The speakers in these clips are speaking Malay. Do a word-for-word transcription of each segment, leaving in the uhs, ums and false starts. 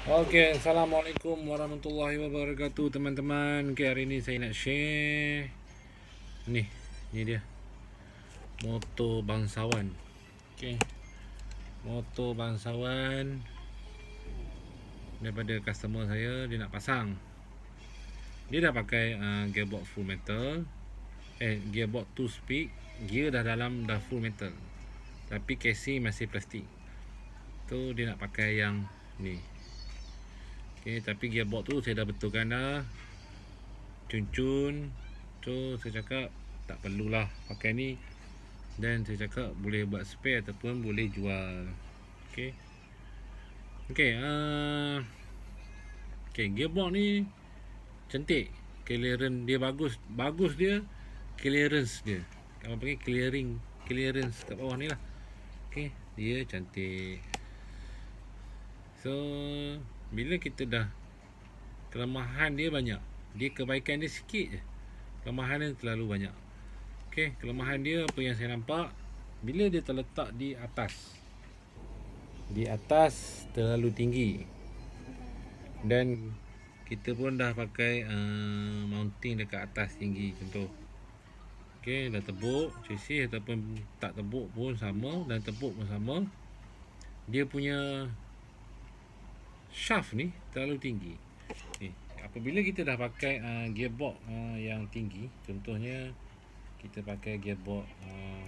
Oke, Assalamualaikum warahmatullahi wabarakatuh teman-teman. Oke, hari ini saya nak share Nih, ni dia motor bangsawan. Oke, motor bangsawan daripada customer saya. Dia nak pasang. Dia dah pakai uh, gearbox full metal. Eh, gearbox two speed. Gear dah dalam dah full metal, tapi casing masih plastik. Tu dia nak pakai yang ni. Okay, tapi gearbox tu saya dah betulkan dah, cun-cun. So saya cakap tak perlulah pakai ni, dan saya cakap boleh buat spare ataupun boleh jual. Okay, okay, uh, okay, gearbox ni cantik, clearance dia bagus. Bagus dia, clearance dia, apa panggil clearing, clearance kat bawah ni lah. Okay, dia cantik. So bila kita dah, kelemahan dia banyak, dia kebaikan dia sikit je, kelemahan dia terlalu banyak. Okey, kelemahan dia apa yang saya nampak, bila dia terletak di atas, di atas terlalu tinggi, dan kita pun dah pakai uh, mounting dekat atas tinggi contoh. Okey, dah tebuk chassis ataupun tak tebuk pun sama, dan tebuk pun sama. Dia punya shaft ni terlalu tinggi. Okay. Apabila kita dah pakai uh, gearbox uh, yang tinggi, contohnya kita pakai gearbox uh,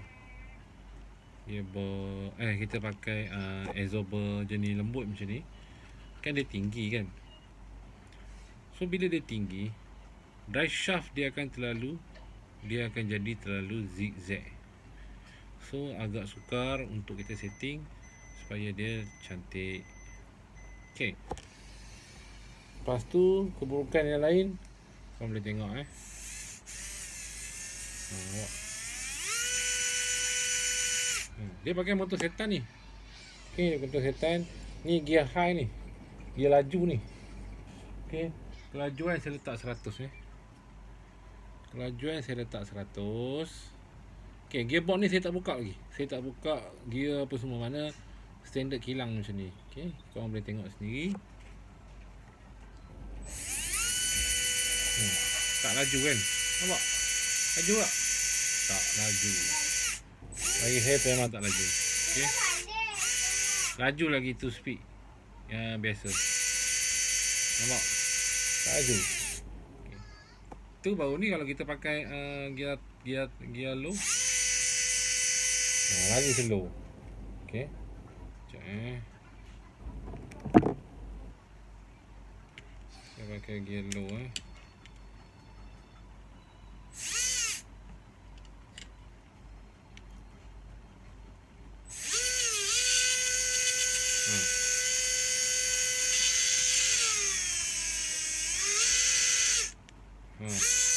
gearbox eh kita pakai uh, absorber jenis lembut macam ni, kan dia tinggi kan. So bila dia tinggi, drive shaft dia akan terlalu, dia akan jadi terlalu zigzag. So agak sukar untuk kita setting supaya dia cantik. Okay, lepas tu keburukan yang lain kau boleh tengok eh. Ha, hmm, dia pakai motor setan ni. Okey, motor setan ni, gear high ni, gear laju ni. Okey, kelajuan saya letak seratus eh. Kelajuan saya letak seratus. Okey, gearbox ni saya tak buka lagi. Saya tak buka gear apa semua, mana standard kilang macam ni. Okey, kau boleh tengok sendiri. Hmm, tak laju kan? Nampak? Laju tak? Tak laju. Bagi saya memang tak laju. Okey. Laju lagi tu speed yang biasa. Nampak? Tak laju. Okay. Tu baru ni kalau kita pakai uh, gear gear gear low. Nah, lagi slow. Okey. Sekejap eh. Saya pakai gear low eh. Hmm.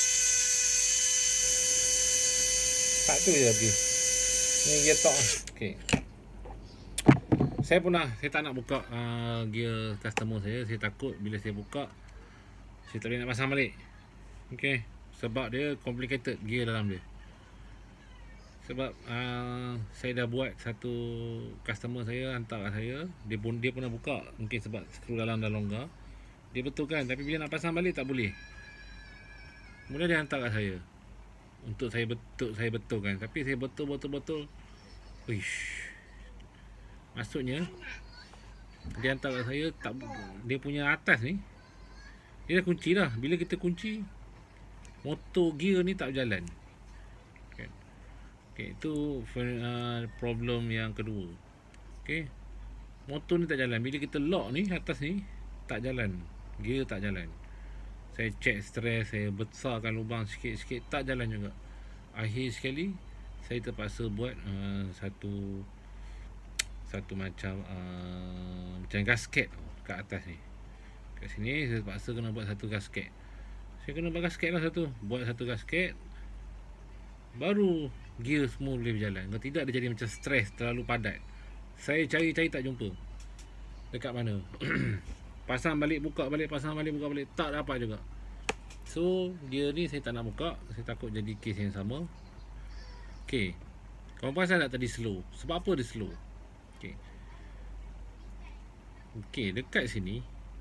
Tak tu je lagi. Ni gear top. Okey. Saya pernah, saya tak nak buka uh, gear customer saya. Saya takut bila saya buka, saya tak boleh nak pasang balik. Okey. Sebab dia complicated gear dalam dia. Sebab uh, saya dah buat satu customer saya hantar kat saya, dia pun dia pernah buka, mungkin sebab skru dalam dah longgar. Dia betulkan, tapi bila nak pasang balik tak boleh. Kemudian dia hantar kat saya untuk saya betul saya betulkan, tapi saya betul betul betul. Wish. Maksudnya dia hantar kat saya tak, dia punya atas ni dia dah kunci dah. Bila kita kunci, motor gear ni tak berjalan. Okay. Okay, itu uh, problem yang kedua. Okay, motor ni tak jalan. Bila kita lock ni, atas ni tak jalan, gear tak jalan. Saya check stres, saya besarkan lubang sikit-sikit, tak jalan juga. Akhir sekali saya terpaksa buat uh, satu satu macam uh, macam gasket kat atas ni. Kat sini saya terpaksa kena buat satu gasket. Saya kena buat gasket lah satu. Buat satu gasket, baru gear semua boleh berjalan. Kalau tidak dia jadi macam stres, terlalu padat. Saya cari-cari tak jumpa dekat mana. Pasang balik, buka balik, pasang balik, buka balik, tak dapat juga. So gear ni saya tak nak buka, saya takut jadi kes yang sama. Okay, korang perasan tak tadi slow? Sebab apa dia slow? Okay, okay, dekat sini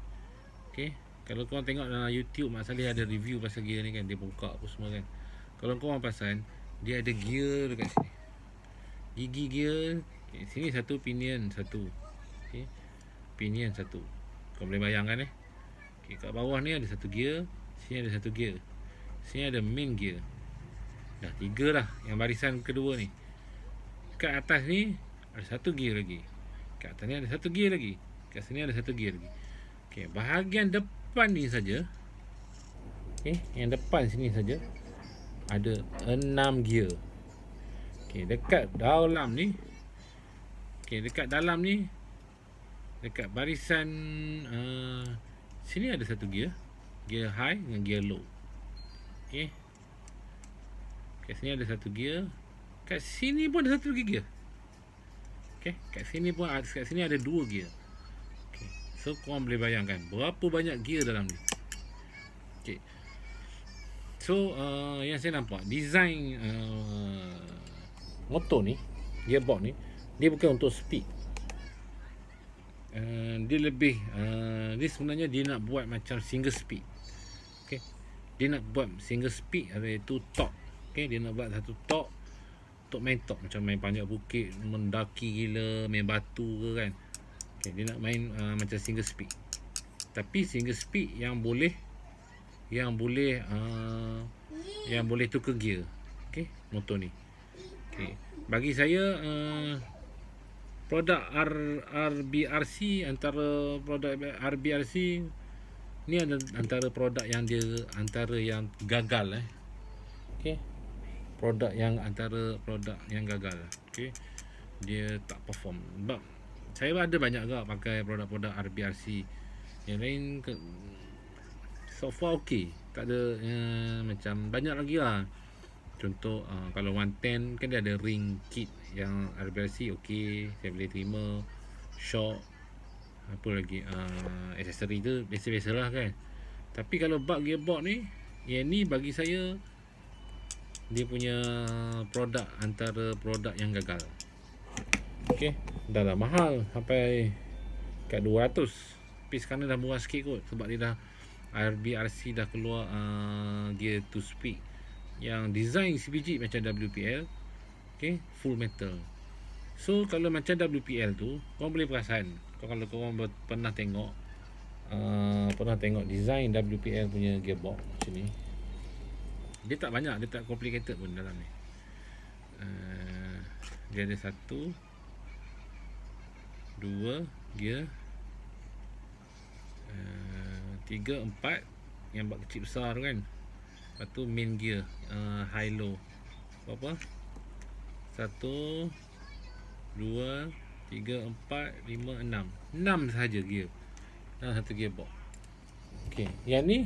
Okay. Kalau korang tengok dalam YouTube, Mak Saleh ada review pasal gear ni kan, dia buka apa semua kan. Kalau korang perasan, dia ada gear dekat sini, gigi gear. Okay. Sini satu pinion satu, okay. Pinion satu, kau boleh bayangkan eh. Okay. Kat bawah ni ada satu gear, sini ada satu gear, sini ada main gear. Dah tiga lah yang barisan kedua ni. Kat atas ni ada satu gear lagi, kat atas ni ada satu gear lagi, kat sini ada satu gear lagi. Okay, bahagian depan ni saja, okay, yang depan sini saja ada enam gear. Okay, dekat dalam ni, okay, dekat dalam ni, dekat barisan uh, sini ada satu gear, gear high dengan gear low. Okay, kat sini ada satu gear, kat sini pun ada satu lagi gear. Okay, kat sini pun, kat sini ada dua gear. Okay, so korang boleh bayangkan berapa banyak gear dalam ni. Okay, so uh, yang saya nampak design uh, motor ni, gearbox ni, dia bukan untuk speed. Uh, dia lebih uh, dia sebenarnya dia nak buat macam single speed. Okay, dia nak buat single speed, iaitu torque. Okay, dia nak buat satu torque untuk main torque, macam main panjat bukit, mendaki gila, main batu ke kan. Okay, dia nak main uh, macam single speed, tapi single speed yang boleh yang boleh uh, yang boleh tukar gear. Okay, motor ni. Okay, bagi saya uh, produk R, RBRC, antara produk RBRC ni ada antara produk yang dia antara yang gagal eh. Okay, produk yang antara produk yang gagal. Okay, dia tak perform. Sebab saya ada banyak juga pakai produk-produk R B R C yang lain ke, so far okey, tak ada uh, macam banyak lagi lah. Contoh uh, kalau one ten kan dia ada ring kit yang R B R C, okey, saya boleh terima. Shock, apa lagi, uh, aksesori tu biasa-biasa lah kan. Tapi kalau bug gearbox ni, yang ni bagi saya dia punya produk antara produk yang gagal. Okey, dah lah mahal sampai kat dua ratus. Tapi sekarang dah murah sikit kot, sebab dia dah R B R C dah keluar uh, gear two speed yang design sebiji macam W P L. Okey, full metal. So kalau macam W P L tu, korang boleh perasan, kalau korang pernah tengok uh, pernah tengok design W P L punya gearbox macam ni, dia tak banyak, dia tak complicated pun dalam ni. uh, Dia ada satu, dua gear, uh, tiga, empat yang buat kecil besar tu kan. Lepas tu main gear, uh, high low. Berapa? Satu, dua, tiga, empat, lima, enam. Enam sahaja gear dalam satu gearbox. Okay, yang ni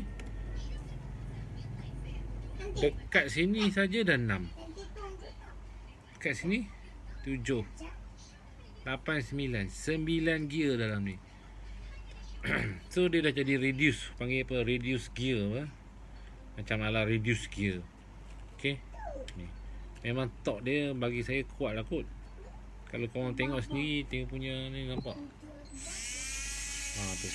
dekat sini saja dah enam. Dekat sini tujuh, lapan, sembilan. Sembilan gear dalam ni. So dia dah jadi reduce, panggil apa, reduce gear apa? Macam ala reduce gear. Okay, ni memang torque dia bagi saya kuat lah kot. Kalau korang tengok sendiri, tengok punya ni, nampak ha tu,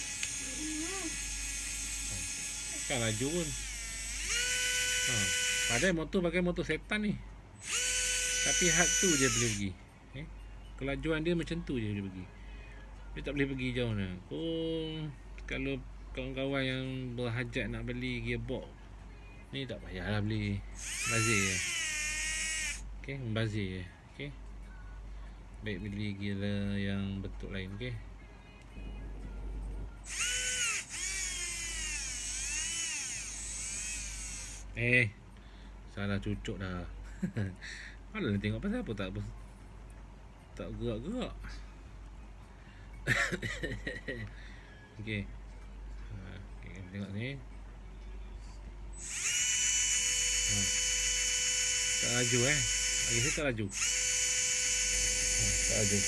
kan laju pun. Ha, padahal motor pakai motor setan ni, tapi had tu je boleh pergi. Eh, kelajuan dia macam tu je boleh pergi. Dia tak boleh pergi jauh nak. Oh, kalau kawan-kawan yang berhajat nak beli gearbox ni, tak payahlah beli, bazir je. Okay, membazir je. Okay, baik beli gear yang bentuk lain. Okay, eh salah cucuk dah. Malah nak tengok pasal apa tak apa, tak gerak-gerak. Okey. Ha, okay, tengok ni. Ha. Tak laju eh. Lagi saya tak laju. Ha, tak laju.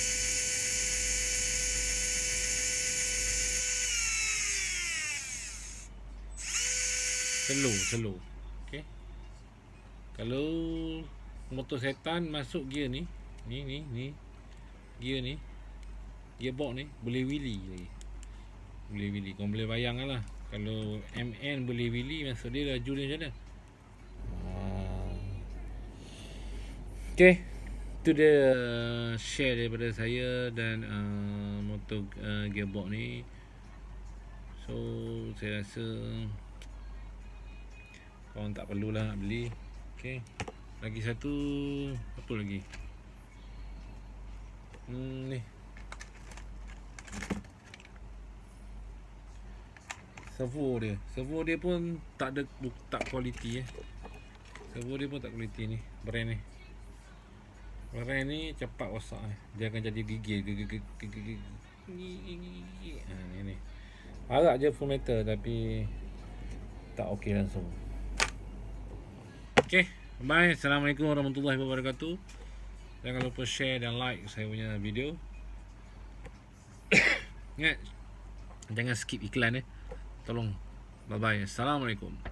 Slow, slow. Okey. Kalau motor setan masuk gear ni, ni ni ni. Gear ni, gearbox ni boleh wheelie lagi. Boleh wheelie. Kau boleh bayangkan lah Kalau M N boleh Willy, maksud dia laju dia macam mana? uh. Okay, itu dia share daripada saya dan uh, motor uh, gearbox ni. So saya rasa korang tak perlulah nak beli. Okay, lagi satu, apa lagi? Hmm, ni servo dia. Servo dia pun tak ada, tak kualiti eh. Servo dia pun tak kualiti ni, brand ni. Brand ni cepat rosak eh. Dia akan jadi gigil. Ha, ni ni. Harap je full metal tapi tak okey langsung. Okay, bye. Assalamualaikum warahmatullahi wabarakatuh. Jangan lupa share dan like saya punya video. Ingat, jangan skip iklan eh. Tolong. Bye bye. Assalamualaikum.